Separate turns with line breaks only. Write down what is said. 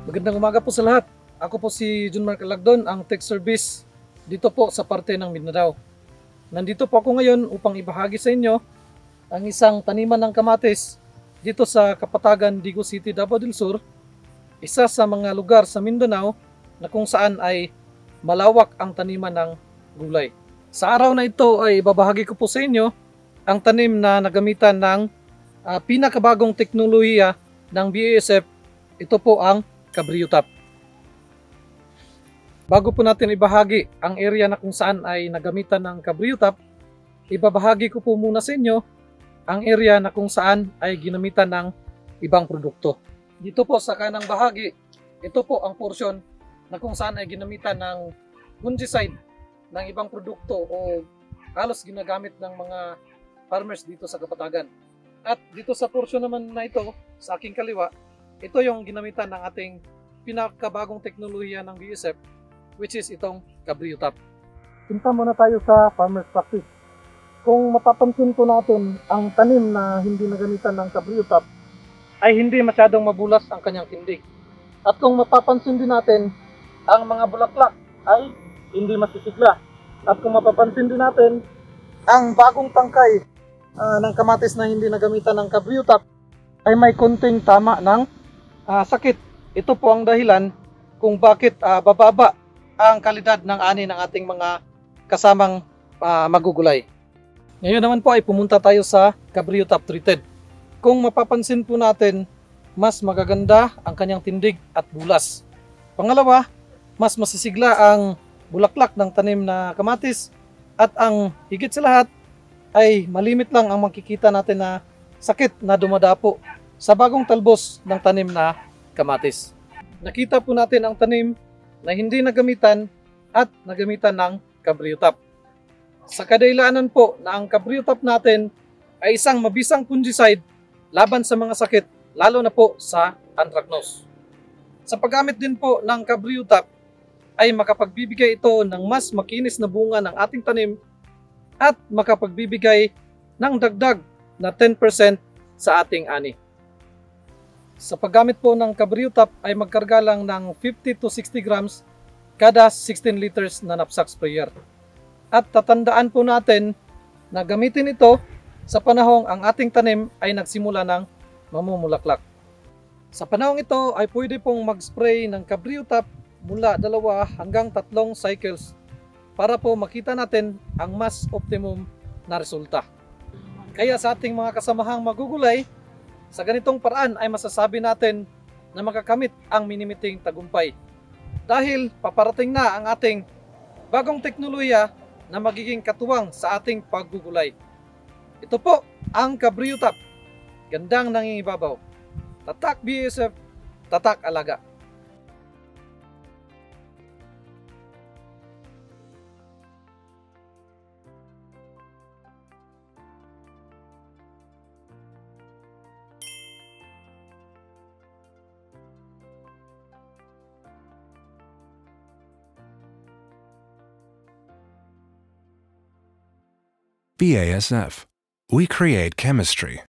Magandang umaga po sa lahat. Ako po si John Mark Alagdon, ang tech service dito po sa parte ng Mindanao. Nandito po ako ngayon upang ibahagi sa inyo ang isang taniman ng kamatis dito sa Kapatagan, Digo City, Davao del Sur, isa sa mga lugar sa Mindanao na kung saan ay malawak ang taniman ng gulay. Sa araw na ito ay ibabahagi ko po sa inyo ang tanim na nagamitan ng pinakabagong teknolohiya ng BASF. Ito po ang Cabrio Top. Bago po natin ibahagi ang area na kung saan ay nagamitan ng Cabrio Top, ibabahagi ko po muna sa inyo ang area na kung saan ay ginamitan ng ibang produkto. Dito po sa kanang bahagi, ito po ang portion na kung saan ay ginamitan ng fungicide ng ibang produkto o halos ginagamit ng mga farmers dito sa Kapatagan. At dito sa portion naman na ito, sa aking kaliwa, ito yung ginamitan ng ating pinakabagong teknolohiya ng BASF, which is itong Cabrio Top. Punta muna tayo sa farmer's practice. Kung mapapansin po natin, ang tanim na hindi nagamitan ng Cabrio Top ay hindi masyadong mabulas ang kanyang tindig. At kung mapapansin din natin, ang mga bulaklak ay hindi masisigla. At kung mapapansin din natin, ang bagong tangkay ng kamatis na hindi nagamitan ng Cabrio Top ay may konting tama ng sakit. Ito po ang dahilan kung bakit bababa ang kalidad ng ani ng ating mga kasamang magugulay. Ngayon naman po ay pumunta tayo sa Cabrio Top Treated. Kung mapapansin po natin, mas magaganda ang kanyang tindig at bulas. Pangalawa, mas masisigla ang bulaklak ng tanim na kamatis at ang higit sa lahat ay malimit lang ang makikita natin na sakit na dumadapo sa bagong talbos ng tanim na kamatis. Nakita po natin ang tanim na hindi nagamitan at nagamitan ng Cabrio Top. Sa kadailanan po na ang Cabrio Top natin ay isang mabisang fungicide laban sa mga sakit, lalo na po sa anthracnose. Sa paggamit din po ng Cabrio Top ay makapagbibigay ito ng mas makinis na bunga ng ating tanim at makapagbibigay ng dagdag na 10% sa ating ani. Sa paggamit po ng Cabrio Top ay magkarga lang ng 50 to 60 grams kada 16 liters na knapsack sprayer. At tatandaan po natin na gamitin ito sa panahong ang ating tanim ay nagsimula ng mamumulaklak. Sa panahong ito ay pwede pong mag-spray ng Cabrio Top mula 2 hanggang 3 cycles para po makita natin ang mas optimum na resulta. Kaya sa ating mga kasamahang magugulay, sa ganitong paraan ay masasabi natin na makakamit ang minimiting tagumpay. Dahil paparating na ang ating bagong teknolohiya na magiging katuwang sa ating paggugulay. Ito po ang Cabrio Top. Gandang nangingibabaw. Tatak BASF, tatak alaga.
BASF. We create chemistry.